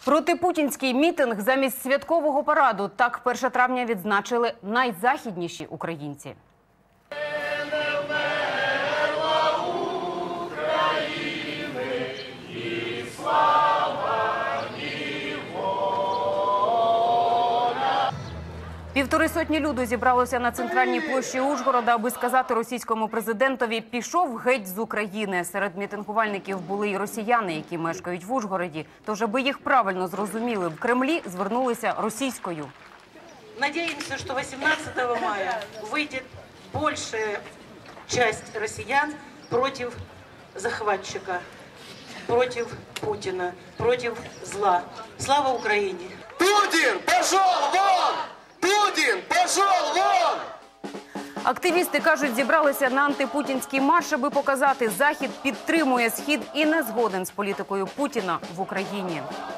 Протипутінський мітинг замість святкового параду. Так 1 травня відзначили найзахідніші українці. Півтори сотні люду зібралося на центральній площі Ужгорода, аби сказати російському президентові «пішов геть з України». Серед мітингувальників були й росіяни, які мешкають в Ужгороді. Тож, аби їх правильно зрозуміли, в Кремлі звернулися російською. Надеемся, что 18 мая выйдет большая часть россиян против захватчика, против Путина, против зла. Слава Украине! Путин, пошел вон! Путин, пошел вон! Активісти кажуть, зібралися на антипутінський марш, аби показати, Захід підтримує Схід і не згоден з політикою Путіна в Україні.